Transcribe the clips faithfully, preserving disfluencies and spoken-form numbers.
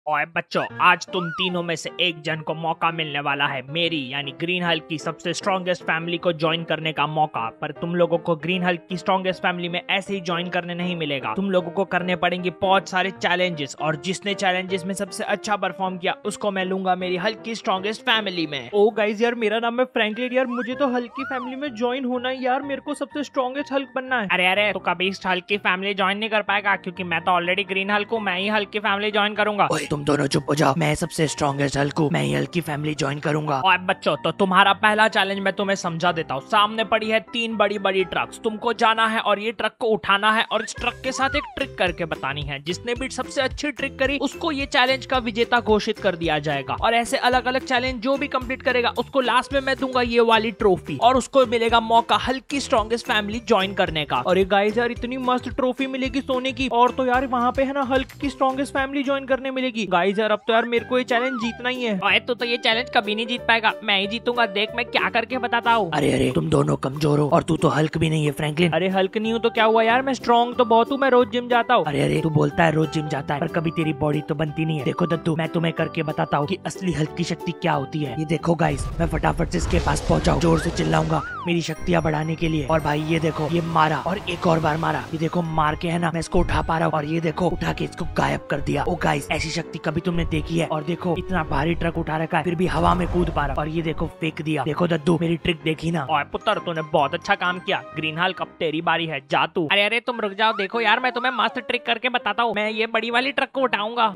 ओए बच्चों, आज तुम तीनों में से एक जन को मौका मिलने वाला है मेरी यानी ग्रीन हल्क की सबसे स्ट्रॉन्गेस्ट फैमिली को ज्वाइन करने का मौका। पर तुम लोगों को ग्रीन हल्क की स्ट्रॉन्गेस्ट फैमिली में ऐसे ही ज्वाइन करने नहीं मिलेगा। तुम लोगों को करने पड़ेंगे बहुत सारे चैलेंजेस और जिसने चैलेंजेस में सबसे अच्छा परफॉर्म किया उसको मैं लूंगा मेरी हल्क की स्ट्रॉन्गेस्ट फैमिली में। ओ गाइज यार, मेरा नाम है फ्रैंकलिन यार, मुझे तो हल्क की फैमिली में ज्वाइन होना है यार, मेरे को सबसे स्ट्रॉन्गेस्ट हल्क बनना है। अरे अरे, तो कभी इस हल्क की फैमिली ज्वाइन नहीं कर पाएगा क्योंकि मैं तो ऑलरेडी ग्रीन हल्क हूँ। मैं ही हल्क की फैमिली ज्वाइन करूंगा। ओए तुम दोनों चुप हो जाओ, मैं सबसे स्ट्रॉन्गेस्ट हल्क हूँ, मैं ही हल्क की फैमिली ज्वाइन करूंगा। और बच्चों, तो तुम्हारा पहला चैलेंज मैं तुम्हें समझा देता हूँ। सामने पड़ी है तीन बड़ी बड़ी ट्रक्स, तुमको जाना है और ये ट्रक को उठाना है और इस ट्रक के साथ एक ट्रिक करके बतानी है। जिसने भी सबसे अच्छी ट्रिक करी उसको ये चैलेंज का विजेता घोषित कर दिया जाएगा। और ऐसे अलग अलग चैलेंज जो भी कंप्लीट करेगा उसको लास्ट में मैं दूंगा ये वाली ट्रॉफी और उसको मिलेगा मौका हल्क की स्ट्रॉन्गेस्ट फैमिली ज्वाइन करने का। अरे गाइस यार, इतनी मस्त ट्रॉफी मिलेगी सोने की, और तो यार वहाँ पे है ना हल्क की स्ट्रॉन्गेस्ट फैमिली ज्वाइन करने मिलेगी। गाइस यार, अब तो यार मेरे को ये चैलेंज जीतना ही है। ओए तो, तो ये चैलेंज कभी नहीं जीत पाएगा, मैं ही जीतूंगा। देख मैं क्या करके बताता हूँ। अरे अरे, तुम दोनों कमजोर हो और तू तो हल्क भी नहीं है फ्रैंकलिन। अरे हल्क नहीं हूँ तो क्या हुआ यार, मैं स्ट्रॉन्ग तो बहुत हूँ, मैं रोज जिम जाता हूँ। अरे अरे, तू बोलता है रोज जिम जाता है पर कभी तेरी बॉडी तो बनती नहीं है। देखो दद्दू, मैं तुम्हें करके बताता हूँ कि असली हल्क की शक्ति क्या होती है। ये देखो गाइस, मैं फटाफट से इसके पास पहुंचा, जोर से चिल्लाऊंगा मेरी शक्तियाँ बढ़ाने के लिए। और भाई ये देखो, ये मारा और एक और बार मारा। ये देखो मार के है ना मैं इसको उठा पा रहा हूँ और ये देखो उठा के इसको गायब कर दिया। ओ गाइस, ऐसी शक्ति कभी तुमने देखी है? और देखो इतना भारी ट्रक उठा रखा है फिर भी हवा में कूद पा रहा। और ये देखो फेंक दिया। देखो दद्दू, मेरी ट्रिक देखी ना? ओए पुत्र, तूने बहुत अच्छा काम किया। ग्रीन हल्क, अब तेरी बारी है, जा तू। अरे अरे, तुम रुक जाओ। देखो यार, मैं तुम्हें मस्त ट्रिक करके बताता हूँ। मैं ये बड़ी वाली ट्रक को उठाऊंगा।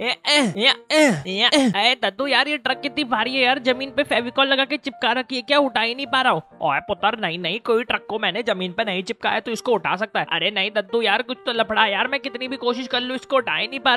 दद्दू यार, ये ट्रक कितनी भारी है यार, जमीन पे फेविकॉल लगा के चिपका रखी है, क्या उठा ही नहीं पा रहा हूँ। ओए पुत्र, नहीं नहीं, कोई ट्रक को मैंने जमीन पे नहीं चिपकाया तो इसको उठा सकता है। अरे नहीं दद्दू यार, कुछ तो लफड़ा यार, मैं कितनी भी कोशिश कर लूँ इसको उठा ही नहीं पा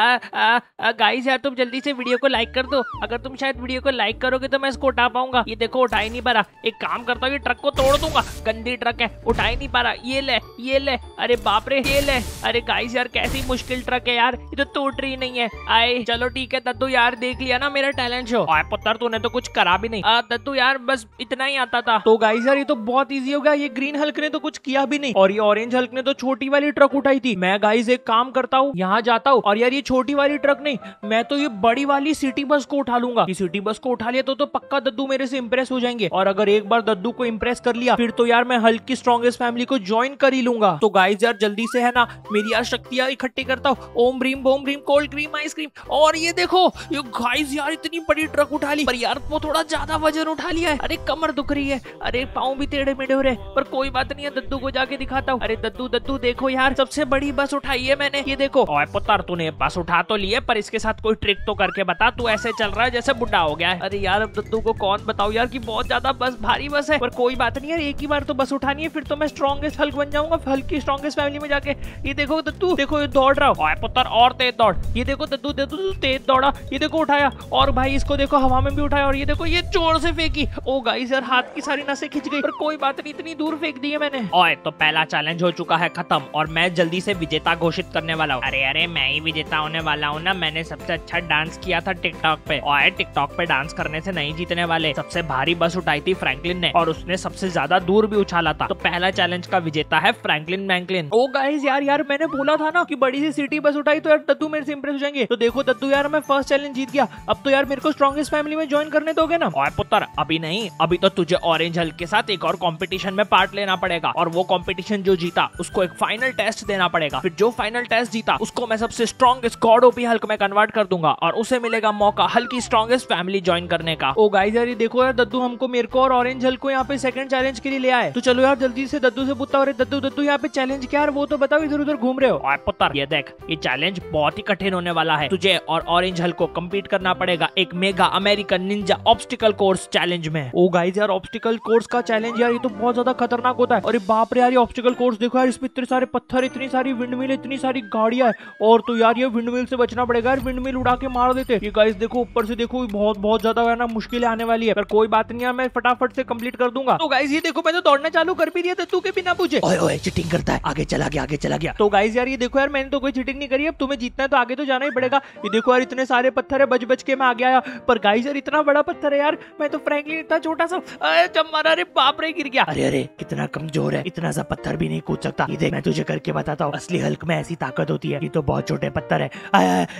रहा। गाइस यार, तुम जल्दी से वीडियो को लाइक कर दो। अगर तुम शायद वीडियो को लाइक करोगे तो मैं इसको उठा पाऊंगा। ये देखो उठा ही नहीं पा रहा। एक काम करता हूँ, ये ट्रक को तोड़ दूंगा। गंदी ट्रक है, उठा ही नहीं पा रहा। ये ले, ये ले, अरे बाप रे, ये ले। अरे गाइस यार, कैसी मुश्किल ट्रक है यार, ये तो टूट रही नहीं है। आए चलो ठीक है दद्दू यार, देख लिया ना मेरा टैलेंट शो। आए पुत्र, तूने तो कुछ करा भी नहीं। दद्दू यार, बस इतना ही आता था। तो गाइस यार, ये तो बहुत इजी हो गया। ये ग्रीन हल्क ने तो कुछ किया भी नहीं और ये ऑरेंज हल्क ने तो छोटी वाली ट्रक उठाई थी। मैं गाइस एक काम करता हूँ, यहाँ जाता हूँ और यार ये छोटी वाली ट्रक नहीं, मैं तो ये बड़ी वाली सिटी बस को उठा लूंगा। ये सिटी बस को उठा लिया तो, तो पक्का दद्दू मेरे से इंप्रेस हो जाएंगे। और अगर एक बार दद्दू को इंप्रेस कर लिया फिर तो यार मैं हल्क की स्ट्रॉन्गेस्ट फैमिली को ज्वाइन कर ही लूंगा। तो गाइस यार, जल्दी से है ना मेरी यार शक्तियां इकट्ठी करता हूँ। ओम भीम बोम भीम, कोल्ड क्रीम आइसक्रीम। और ये देखो, ये गाइस यार इतनी बड़ी ट्रक उठा ली, पर यार वो थोड़ा ज्यादा वजन उठा लिया है। अरे कमर दुख रही है, अरे पाँव भी टेढ़े मेढ़े हो रहे, पर कोई बात नहीं है, दद्दू को जाके दिखाता हूँ। अरे दद्दू दद्दू देखो यार, सबसे बड़ी बस उठाई है मैंने, ये देखो। ओए पुत्र, तूने बस उठा तो लिए पर इसके साथ कोई ट्रिक तो करके बता। तू ऐसे चल रहा है जैसे बुढ़ा हो गया है। अरे यार, अब दद्दू को कौन बताओ यार कि बहुत ज्यादा बस भारी बस है, पर कोई बात नहीं यार, एक ही बार तो बस उठानी है, फिर तो मैं स्ट्रॉन्गेस्ट हल्क बन जाऊंगा, हल्क की स्ट्रॉन्गेस्ट फैमिली में जाके। ये देखो दद्दू, देखो ये दौड़ रहा है। पुत्र और तेज दौड़। ये देखो दद्दू, दद्दू तेज दौड़ा, ये देखो उठाया। और भाई इसको देखो हवा में भी उठाया और ये देखो ये जोर से फेंकी। ओ गाइस यार, हाथ की सारी नसें खिंच गई, पर कोई बात नहीं, इतनी दूर फेंक दी है मैंने। ओए तो पहला चैलेंज हो चुका है खत्म और मैं जल्दी से विजेता घोषित करने वाला हूँ। अरे अरे, मैं ही विजेता होने वाला हूँ ना, मैंने सबसे अच्छा डांस किया था टिकटॉक पे। और टिकटॉक पे डांस करने से नहीं जीतने वाले। सबसे भारी बस उठाई थी फ्रैंकलिन ने और उसने सबसे ज्यादा दूर भी उछाला था। तो पहला चैलेंज का विजेता है फ्रैंकलिन मैंकलिन। ओ गाइस यार यार, मैंने बोला था ना कि बड़ी सी सिटी बस उठाई तो यार दद्दू मेरे से इंप्रेस हो जाएंगे। तो देखो दद्दू यार, मैं फर्स्ट चैलेंज जीत गया। अब तो यार मेरे को स्ट्रॉन्गेस्ट फैमिली में ज्वाइन करने दोगे ना? और पुत्र, अभी नहीं, अभी तो तुझे ऑरेंज हल्क के साथ एक और कंपटीशन में पार्ट लेना पड़ेगा और वो कंपटीशन जो जीता उसको एक फाइनल टेस्ट देना पड़ेगा। फिर जो फाइनल टेस्ट जीता उसको मैं सबसे स्ट्रॉन्गेस्ट गॉड ओपी हल्क में कन्वर्ट कर दूंगा और उसे मिलेगा मौका हल्क की स्ट्रॉन्गेस्ट फैमिली ज्वाइन करने का। ओ गाइस यार, ये देखो यार, दद्दू हमको, मेरे को और ऑरेंज हल्क को यहाँ पे सेकंड चैलेंज के लिए ले आए। तो चलो यार जल्दी से दद्दू से पूछता हूँ, दद्दू दद्दू यहाँ पे चैलेंज क्या है वो तो बताओ, इधर उधर घूम रहे हो। और पुत्र, ये देख, ये चैलेंज बहुत ही कठिन होने वाला है। तुझे और ऑरेंज हल्क को कम्पीट करना पड़ेगा एक mega American ninja obstacle course challenge में। ओ गाइस यार, ऑब्स्टिकल कोर्स का चैलेंज यार, ये तो बहुत ज्यादा खतरनाक होता है। अरे बाप रे यार, ये ऑब्स्टिकल कोर्स देखो यार, इसमें इतने सारे पत्थर, इतनी सारी विंडमिल, इतनी सारी गाड़ियां है। और तो यार ये विंडमिल से बचना पड़ेगा यार, विंडमिल उड़ा के मार देते। ये गाइस देखो ऊपर से देखो, बहुत बहुत ज्यादा है ना मुश्किलें आने वाली है, पर कोई बात नहीं है, मैं फटाफट से कंप्लीट कर दूंगा। तो गाइस ये देखो, मैं तो दौड़ना चालू कर भी दिया था, तू के बिना पूछे। ओए ओए, चीटिंग करता है, आगे चला गया, आगे चला गया। तो गाइस यार, ये देखो यार, मैंने तो कोई चीटिंग नहीं करी, अब तुम्हें जीतना है तो आगे तो जाना ही पड़ेगा। ये देखो यार, इतने सारे पत्थर है, बच बच के मैं आगे आया, पर गाइस यार इतना बड़ा पत्थर है यार, मैं तो फ्रैंकलिन इतना छोटा सा, जब मारा, अरे बाप रे, गिर गया। अरे अरे, कितना कमजोर है, इतना सा पत्थर भी नहीं कूद सकता। ये देख, मैं तुझे करके बताता हूँ, असली हल्क में ऐसी ताकत होती है। ये तो बहुत छोटे पत्थर है, आया, आया,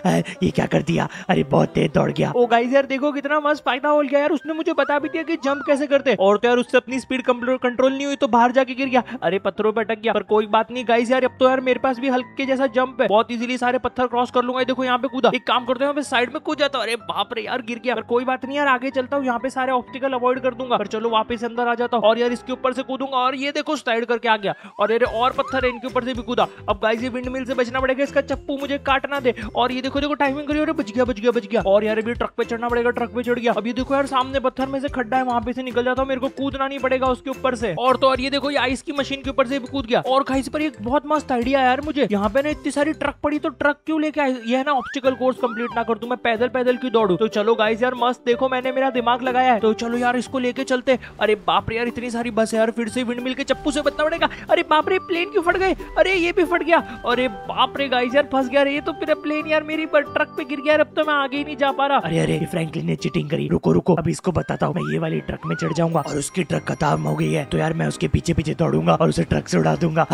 ये क्या कर दिया? अरे बहुत तेज दौड़ गया। ओ गाइस यार देखो कितना मस्त फायदा हो गया यार, उसने मुझे बता भी दिया कि जंप कैसे करते हैं। और तो यार उससे अपनी स्पीड कंट्रोल नहीं हुई तो बाहर जाके गिर गया। अरे पत्थरों पे अटक गया, पर कोई बात नहीं गाइस यार, अब तो यार मेरे पास भी हल्के जैसा जंप है, बहुत इजीली सारे पत्थर क्रॉस कर लूंगा। देखो यहाँ पे कूदा, एक काम करते हैं साइड में कूद जाता हूं। अरे बाप रे यार गिर गया, पर कोई बात नहीं यार, आगे चलता हूँ, यहाँ पे सारे ऑब्स्टिकल अवॉइड कर दूंगा। पर चलो वापस अंदर आ जाता हूँ और यार इसके ऊपर से कूदूंगा और ये देखो स्लाइड करके आ गया। और अरे और पत्थर है इनके ऊपर से भी कूदा। अब गाइस ये विंड मिल से बचना पड़ेगा, इसका चप्पू मुझे काटना दे। और ये देखो देखो टाइमिंग करिए, बच गया बच गया बच गया। और यार अभी ट्रक पे चढ़ना पड़ेगा, ट्रक पे चढ़ गया। अब ये देखो यार सामने पत्थर में से खड्डा है, वहां पे से निकल जाता हूँ, मेरे को कूदना नहीं पड़ेगा उसके ऊपर से। और तो और ये देखो ये आइस की मशीन के ऊपर से भी कूद गया। और गाइस पर एक बहुत मस्त आइडिया यार मुझे, यहाँ पे ना इतनी सारी ट्रक पड़ी तो ट्रक क्यों लेके आए, ये है ना ऑब्स्टिकल कोर्स कंप्लीट ना कर दूं, मैं पैदल पैदल क्यों दौड़ू। तो चलो गाइस यार मस्त देखो मैंने मेरा दिमाग लगाया है, तो चलो यार इसको लेके चलते। अरे बाप रे यार इतनी सारी बस है यार, फिर से विंड मिल के चप्पू से बचना पड़ेगा। अरे बाप रे प्लेन क्यों फट गए, अरे ये भी फट गया। अरे बाप रे गाइस यार फंस गया रे, ये तो फिर प्लेन यार मेरी पर ट्रक पे गिर गया, अब तो मैं आगे ही नहीं जा पा रहा। अरे अरे फ्रैंकलिन ने चीटिंग करी। रुको रुको अभी इसको बताता हूँ। मैं ये वाली ट्रक में चढ़ जाऊंगा और उसकी ट्रक खत्म हो गई है तो यार मैं उसके पीछे पीछे दौड़ूंगा और उसे ट्रक से उड़ा दूंगा।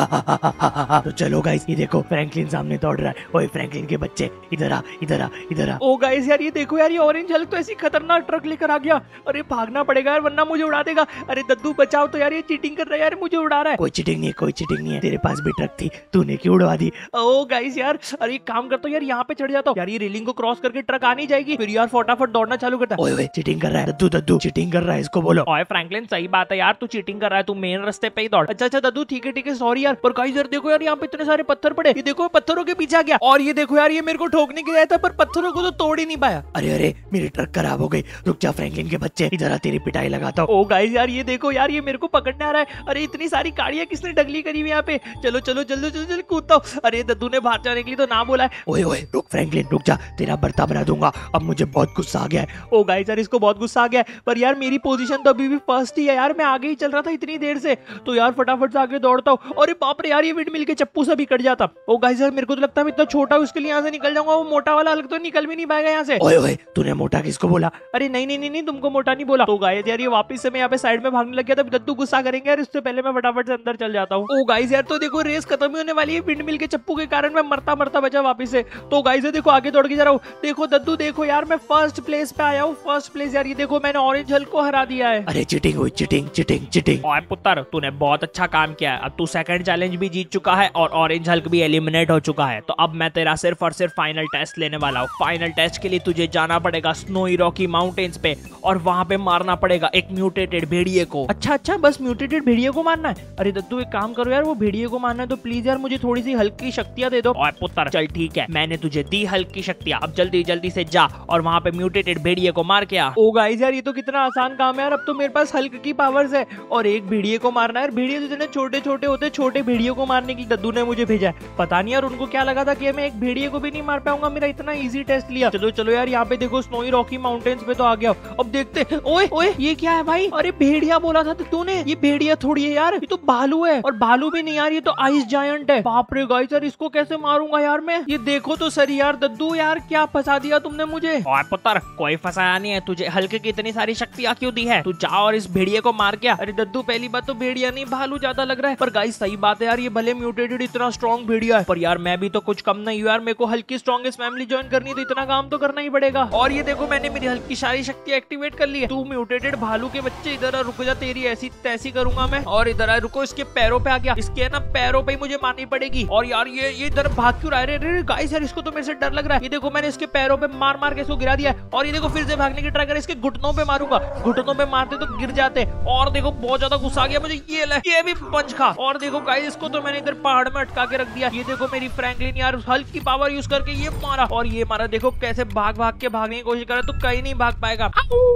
तो चलो गाइस ये देखो फ्रैंकलिन सामने दौड़ रहा है। ओए फ्रैंकलिन के बच्चे इधर आ इधर आ इधर आ। ओ गाइस यार ये देखो यार ये ऑरेंज हल्क तो ऐसी खतरनाक ट्रक लेकर आ गया। अरे भागना पड़ेगा यार वरना मुझे उड़ा देगा। अरे दद्दू बचाओ, तो यार ये चीटिंग कर रहा है यार, मुझे उड़ा रहा है। कोई चीटिंग नहीं है, कोई चीटिंग नहीं है, तेरे पास भी ट्रक थी, तूने क्यों उड़वा दी? ओ गाइस यार अरे एक काम करता हूँ यार, यहाँ पे चढ़ जाता हूँ यार, ये रेलिंग को क्रॉस करके ट्रक आ नहीं जाएगी, फिर यार फटाफट दौड़ना चालू करता है। ओए ओए चीटिंग कर रहा है दद्दू, दद्दू चीटिंग कर रहा है, इसको बोलो। ओए फ्रैंकलिन सही बात है यार, तू चीटिंग कर रहा है, तू मेन रास्ते पे ही दौड़। अच्छा अच्छा दद्दू ठीक है ठीक है सॉरी यार। पर गाइस यार देखो यार यहाँ पे इतने सारे पत्थर पड़े, ये देखो पत्थरों के पीछे आ गया। और ये देखो यार ये मेरे को ठोकने के लिए आया था पर पत्थरों को तो तोड़ ही नहीं पाया। अरे अरे मेरी ट्रक खराब हो गई, रुक जा फ्रैंकलिन के बच्चे, इधर आ तेरी पिटाई लगाता हूँ। ओ गाइस यार ये देखो यार ये मेरे को पकड़ने आ रहा है। अरे इतनी सारी गाड़ियां किसने डगली करी हुई यहाँ पे, चलो चलो जल्दी जल्दी जल्दी कूदता हूँ। अरे दद्दू ने बाहर जाने के लिए तो ना बोला है। ओए ओए रुक फ्रैंकलिन रुक जा, तेरा बर्ता बना दूंगा, अब मुझे बहुत गुस्सा आ गया है। ओ गाइस यार इसको बहुत गुस्सा आ गया है, पर यार मेरी पोजीशन तो अभी भी फर्स्ट ही है यार, मैं आगे ही चल रहा था इतनी देर से, तो यार फटाफट से आगे दौड़ता हूँ। अरे बाप रे यार ये विंड मिल के चप्पू से भी कट जाता। ओ गाइस यार मेरे को तो लगता है मैं इतना छोटा हूँ उसके लिए यहाँ से निकल जाऊंगा, वो मोटा वाला हल्क तो निकल भी नहीं पाएगा यहाँ से। ओए ओए तूने मोटा किसको बोला? अरे नहीं नहीं नहीं नहीं तुमको मोटा नहीं बोला। तो गाइस यार ये वापस से मैं यहाँ पे साइड में भागने लग गया था, दद्दू गुस्सा करेंगे यार, इससे पहले मैं फटाफट से अंदर चल जाता हूँ। ओ गाइस यार तो देखो रेस खत्म ही होने वाली है, विंड मिल के चप्पू के कारण मैं मरता मरता बचा वापस से। तो गाइस देखो आगे दौड़ के जा रहा हूँ, देखो दद्दू देखो यार मैं फर्स्ट प्लेस पे आया हूँ, फर्स्ट प्लेस यार, ये देखो मैंने ऑरेंज हल्क को हरा दिया है। अरे चीटिंग हुई, चीटिंग चीटिंग चीटिंग। ओए पुत्र तूने बहुत अच्छा काम किया है, अब तू सेकंड चैलेंज भी जीत चुका है और ऑरेंज हल्क भी एलिमिनेट हो चुका है। तो अब मैं तेरा सिर्फ और सिर्फ फाइनल टेस्ट लेने वाला हूँ। फाइनल टेस्ट के लिए तुझे जाना पड़ेगा स्नोई रॉकी माउंटेन्स पे और वहाँ पे मारना पड़ेगा एक म्यूटेटेड भेड़िए को। अच्छा अच्छा बस म्यूटेटेड भेड़िए को मारना है। अरे दद्दू एक काम करो यार, वो भेड़िए को मारना है तो प्लीज यार मुझे थोड़ी सी हल्की शक्तियां दे दो। ओए पुत्र चल ठीक है, मैंने तुझे दी हल्की शक्तियां, अब जल्दी जल्दी से जा और वहाँ पे म्यूटेटेड भेड़िए को मार के आ। ओ गाइस यार ये तो कितना आसान काम है यार, अब तो मेरे पास हल्क की पावर्स है और एक भेड़िए को मारना है। भेड़िए तो जितने छोटे छोटे होते हैं, छोटे भेड़िए को मारने की दद्दू ने मुझे भेजा है। पता नहीं यार उनको क्या लगा था कि मैं एक भेड़िए को भी नहीं मार पाऊंगा, मेरा इतना इजी टेस्ट लिया। चलो चलो यार यहाँ पे देखो स्नोई रॉकी माउंटेन्स पे तो आ गया, अब देखते। ओए ओए ये क्या है भाई, अरे भेड़िया बोला था तूने, ये भेड़िया थोड़ी है यार, ये तो भालू है। और भालू भी नहीं यार, ये तो आइस जायंट है। बाप रे गाइस यार इसको कैसे मारूंगा यार मैं, ये देखो तो सही यार दद्दू यार क्या फंसा दिया तुमने मुझे। ओए पुत्र कोई फंसाया नहीं है तुझे, हल्के की इतनी सारी शक्तियां क्यों दी है, तू जा और इस भेड़िए को मार गया। अरे दद्दू पहली बात तो भेड़िया नहीं भालू ज्यादा लग रहा है, पर गाइस सही बात है यार, ये भले म्यूटेटेड इतना स्ट्रॉन्ग भेड़िया है, पर यार मैं भी तो कुछ कम नहीं हूँ यार, मेरे को हल्की स्ट्रॉन्गेस्ट फैमिली ज्वाइन करनी है तो इतना काम तो करना ही पड़ेगा। और ये देखो मैंने मेरी हल्की सारी शक्ति एक्टिवेट कर ली है। तू म्यूटेटेड भालू के बच्चे इधर आ, रुक जा, तेरी ऐसी तैसी करूंगा मैं। और इधर आ, रुको इसके पैरों पे आ गया, इसके है ना पैरों पे ही मुझे मारनी पड़ेगी। और यार ये ये इधर भाग क्यों रहा है, अरे गाइस यार इसको तो मेरे से डर लग रहा है। ये देखो मैंने इसके पैरों पे मार मार के इसको गिरा दिया है और ये देखो फिर से भागने की ट्राई कर, इसके घुटनों पे मारूंगा, घुटनों पे मारते तो गिर जाते। और देखो बहुत ज्यादा गुस्सा आ गया मुझे, ये ले ये भी पंच खा। और देखो गाइस इसको तो मैंने इधर पहाड़ में अटका के रख दिया। ये देखो मेरी फ्रैंकलिन यार हल्क की पावर यूज करके ये मारा और ये मारा, देखो कैसे भाग भाग के भागने की कोशिश कर रहा है, तो कहीं नहीं भाग पाएगा।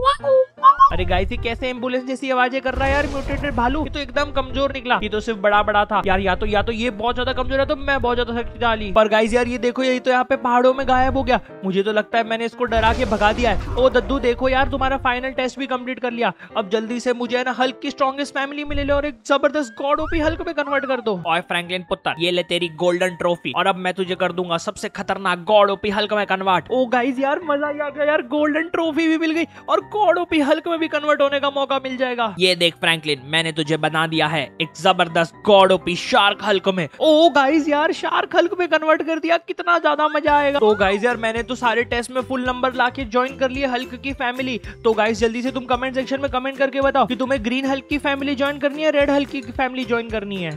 अरे गाइस ये कैसे एम्बुलेंस जैसी आवाजें कर रहा है यार म्यूटेटेड भालू, ये तो एकदम कमजोर निकला, ये तो सिर्फ बड़ा बड़ा था यार, या तो या तो ये बहुत ज्यादा कमजोर है तो मैं बहुत ज्यादा शक्तिशाली। पर गाइस यार ये देखो ये तो यहाँ पे पहाड़ों में गायब हो गया, मुझे तो लगता है मैंने इसको डरा के भगा दिया है। ओ दद्दू देखो यार तुम्हारा फाइनल टेस्ट भी कंप्लीट कर लिया, अब जल्दी से मुझे है ना हल्क की स्ट्रॉन्गेस्ट फैमिली में ले लो और एक जबरदस्त गॉड ओपी हल्क में कन्वर्ट कर दो। ओए फ्रैंकलिन पुत्र ये ले तेरी गोल्डन ट्रॉफी और अब मैं तुझे कर दूंगा सबसे खतरनाक गॉड ओपी हल्क में कन्वर्ट। ओ गाइस यार मजा आ गया यार, गोल्डन ट्रॉफी भी मिल गई और गॉड ओपी हल्क में भी कन्वर्ट होने का मौका मिल जाएगा। ये देख फ्रैंकलिन, मैंने तुझे बना दिया है एक जबरदस्त गॉड ओपी शार्क हल्क में। ओ गाइस यार, शार्क हल्क में कन्वर्ट कर दिया, कितना ज्यादा मजा आएगा। तो गाइस यार, मैंने तो सारे टेस्ट में फुल नंबर लाके ज्वाइन कर लिए हल्क की फैमिली। तो गाइस जल्दी से तुम कमेंट सेक्शन में कमेंट करके बताओ कि तुम्हें ग्रीन हल्क की फैमिली ज्वाइन करनी है, रेड हल्क की फैमिली ज्वाइन करनी है।